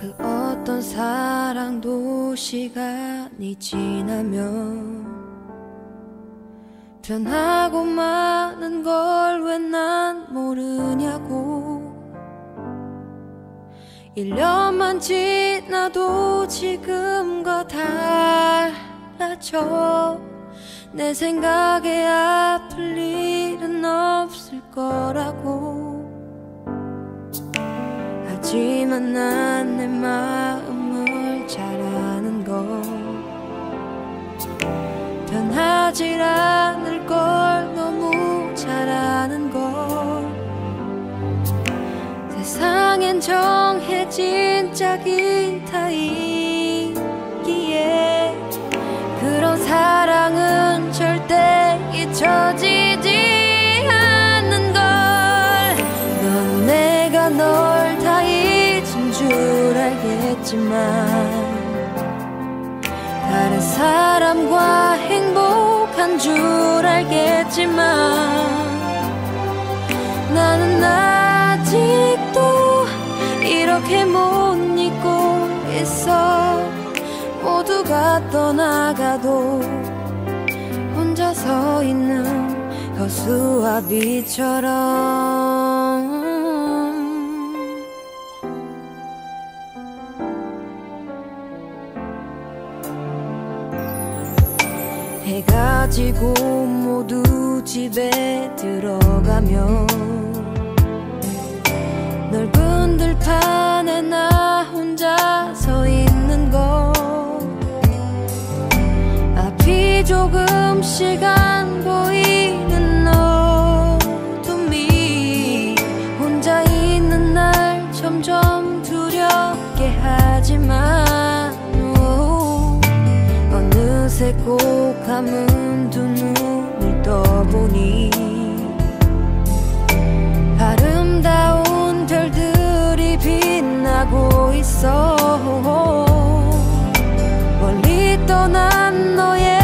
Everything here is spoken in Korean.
그 어떤 사랑도 시간이 지나면 변하고 마는 걸 왜 난 모르냐고. 1년만 지나도 지금과 달라져. 내 생각에 아플 일은 없을 거라고. 하지만 난 내 마음을 잘 아는 걸. 변하질 않을 걸 너무 잘 아는 걸. 세상엔 정해진 짝이 다 있기에 그런 사랑은 절대 잊혀지지 않는 걸. 넌 내가 널 다 잊은 줄 알겠지만 다른 사람과 행복한 줄 알겠지만 나는 아직도 이렇게 못 잊고 있어. 모두가 떠나가도 혼자 서 있는 거수와 빛처럼. 해가 지고 모두 집에 들어가면 넓은 들판에 나 혼자 서 있는 거. 앞이 조금씩 안 보이는 어둠이 혼자 있는 날 점점 두렵게 하지만 어느새 꼭 감은 두 눈을 떠보니 아름다운 별들이 빛나고 있어. 멀리 떠난 너의